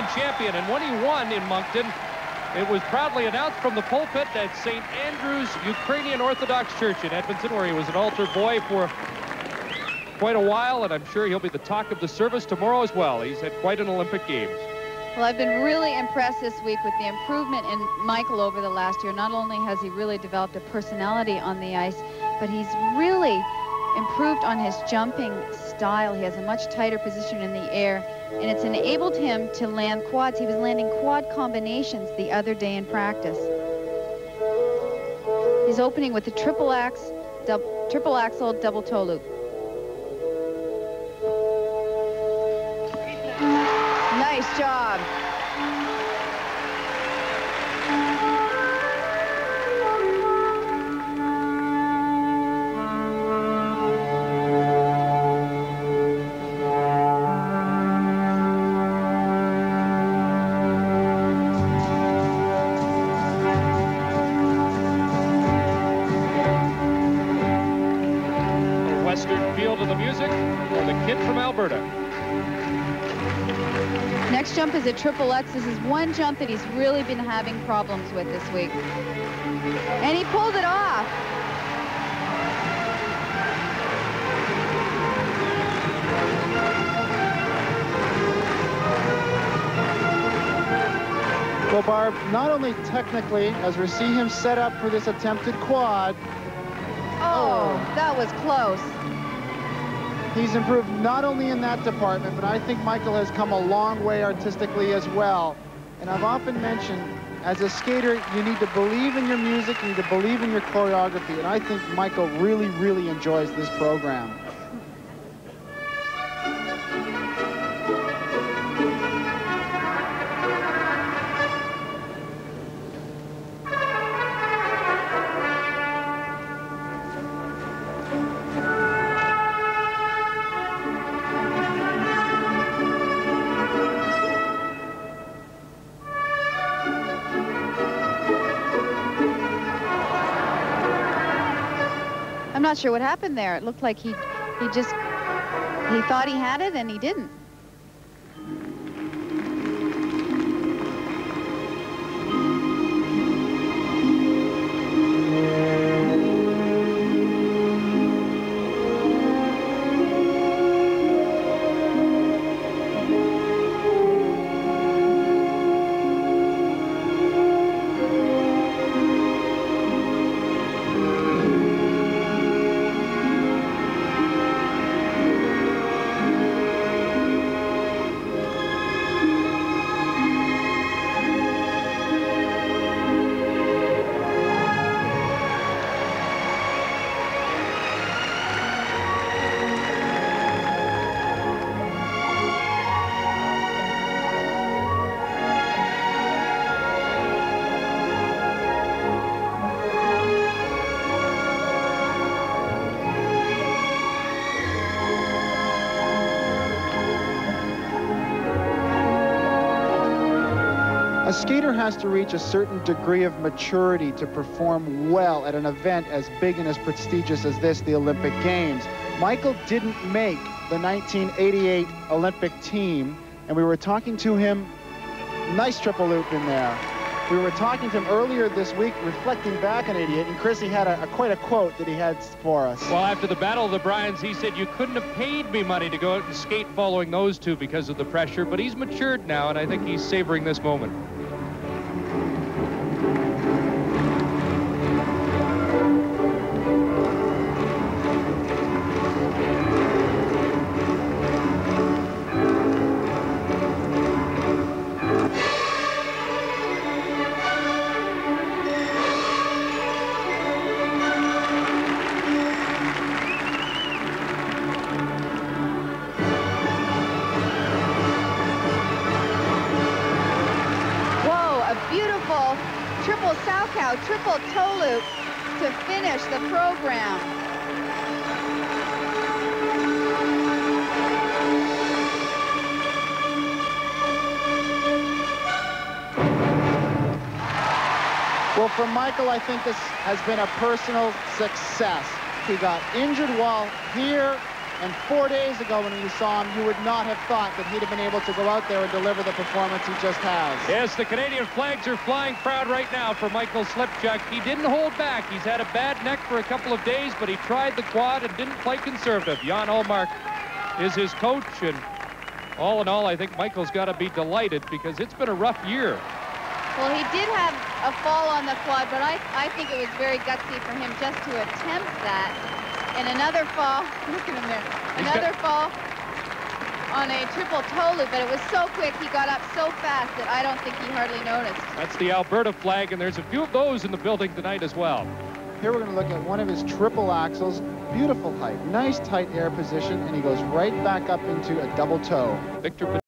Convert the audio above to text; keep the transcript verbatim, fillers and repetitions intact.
Canadian champion. And when he won in Moncton, it was proudly announced from the pulpit at Saint Andrew's Ukrainian Orthodox Church in Edmonton, where he was an altar boy for quite a while, and I'm sure he'll be the talk of the service tomorrow as well. He's had quite an Olympic Games. Well, I've been really impressed this week with the improvement in Michael over the last year. Not only has he really developed a personality on the ice, but he's really improved on his jumping style. He has a much tighter position in the air, and it's enabled him to land quads. He was landing quad combinations the other day in practice. He's opening with the triple axe, double, triple axel, double toe loop. Nice job. Western feel to the music for the kid from Alberta. Next jump is a triple X. This is one jump that he's really been having problems with this week. And he pulled it off. Well, Barb, not only technically, as we see him set up for this attempted quad. Oh, oh. That was close. He's improved not only in that department, but I think Michael has come a long way artistically as well. And I've often mentioned, as a skater, you need to believe in your music, you need to believe in your choreography, and I think Michael really, really enjoys this program. I'm not sure what happened there. It looked like he he just he thought he had it and he didn't. A skater has to reach a certain degree of maturity to perform well at an event as big and as prestigious as this, the Olympic Games. Michael didn't make the nineteen eighty-eight Olympic team, and we were talking to him. Nice triple loop in there. We were talking to him earlier this week, reflecting back on eighty-eight, and Chris, he had a, a quite a quote that he had for us. Well, after the Battle of the Bryans, he said, you couldn't have paid me money to go out and skate following those two because of the pressure, but he's matured now, and I think he's savoring this moment. Triple Salchow, triple toe loop to finish the program. Well, for Michael, I think this has been a personal success. He got injured while here And four days ago when you saw him, you would not have thought that he'd have been able to go out there and deliver the performance he just has. Yes, the Canadian flags are flying proud right now for Michael Slipchuk. He didn't hold back. He's had a bad neck for a couple of days, but he tried the quad and didn't play conservative. Jan Ullmark is his coach, and all in all, I think Michael's got to be delighted because it's been a rough year. Well, he did have a fall on the quad, but I, I think it was very gutsy for him just to attempt that. And another fall, look at him there, another fall on a triple toe loop, but it was so quick, he got up so fast that I don't think he hardly noticed. That's the Alberta flag, and there's a few of those in the building tonight as well. Here we're going to look at one of his triple axles. Beautiful height, nice tight air position, and he goes right back up into a double toe. Victor